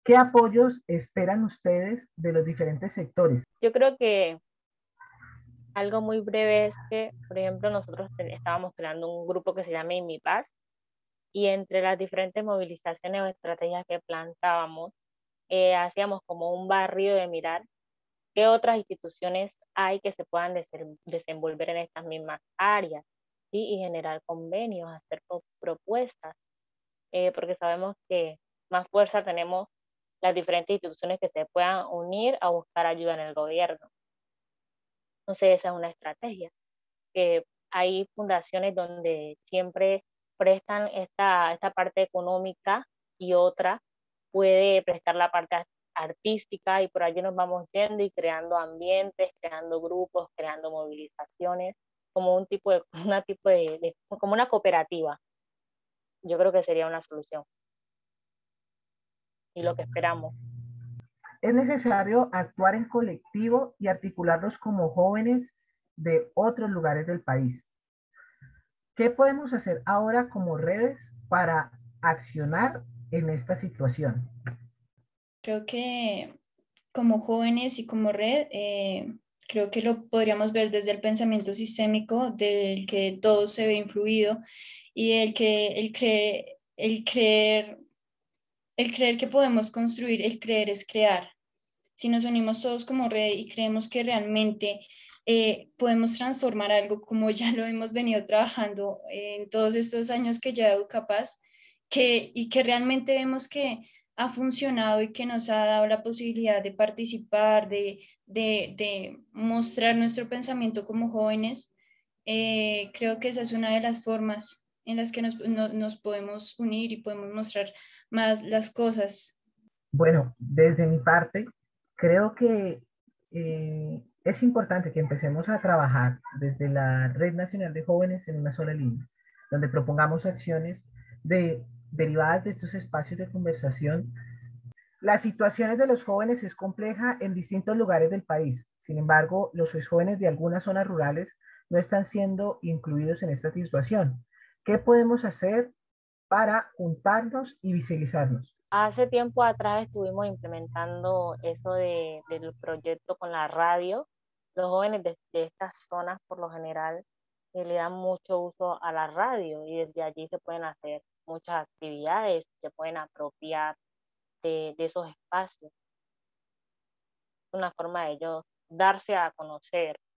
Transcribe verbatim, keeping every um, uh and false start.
¿Qué apoyos esperan ustedes de los diferentes sectores? Yo creo que algo muy breve es que, por ejemplo, nosotros te- estábamos creando un grupo que se llama Mi Paz y entre las diferentes movilizaciones o estrategias que plantábamos, eh, hacíamos como un barrio de mirar qué otras instituciones hay que se puedan desen- desenvolver en estas mismas áreas, ¿sí? Y generar convenios, hacer pro- propuestas, eh, porque sabemos que más fuerza tenemos las diferentes instituciones que se puedan unir a buscar ayuda en el gobierno. Entonces esa es una estrategia, que hay fundaciones donde siempre prestan esta, esta parte económica y otra puede prestar la parte ar- artística y por allí nos vamos yendo y creando ambientes, creando grupos, creando movilizaciones, como un tipo de, una tipo de, de- como una cooperativa. Yo creo que sería una solución y lo que esperamos. Es necesario actuar en colectivo y articularnos como jóvenes de otros lugares del país. ¿Qué podemos hacer ahora como redes para accionar en esta situación? Creo que como jóvenes y como red, eh, creo que lo podríamos ver desde el pensamiento sistémico del que todo se ve influido y el que el, cre- el creer, el creer que podemos construir, el creer es crear. Si nos unimos todos como red y creemos que realmente eh, podemos transformar algo como ya lo hemos venido trabajando en todos estos años que ya Capaz, que, y que realmente vemos que ha funcionado y que nos ha dado la posibilidad de participar, de, de, de mostrar nuestro pensamiento como jóvenes, eh, creo que esa es una de las formas en las que nos, no- nos podemos unir y podemos mostrar más las cosas. Bueno, desde mi parte, creo que eh, es importante que empecemos a trabajar desde la Red Nacional de Jóvenes en una sola línea, donde propongamos acciones de, derivadas de estos espacios de conversación. Las situaciones de los jóvenes es compleja en distintos lugares del país. Sin embargo, los jóvenes de algunas zonas rurales no están siendo incluidos en esta situación. ¿Qué podemos hacer para juntarnos y visibilizarnos? Hace tiempo atrás estuvimos implementando eso de, del proyecto con la radio. Los jóvenes de, de estas zonas, por lo general, eh, le dan mucho uso a la radio y desde allí se pueden hacer muchas actividades, se pueden apropiar de, de esos espacios. Es una forma de ellos darse a conocer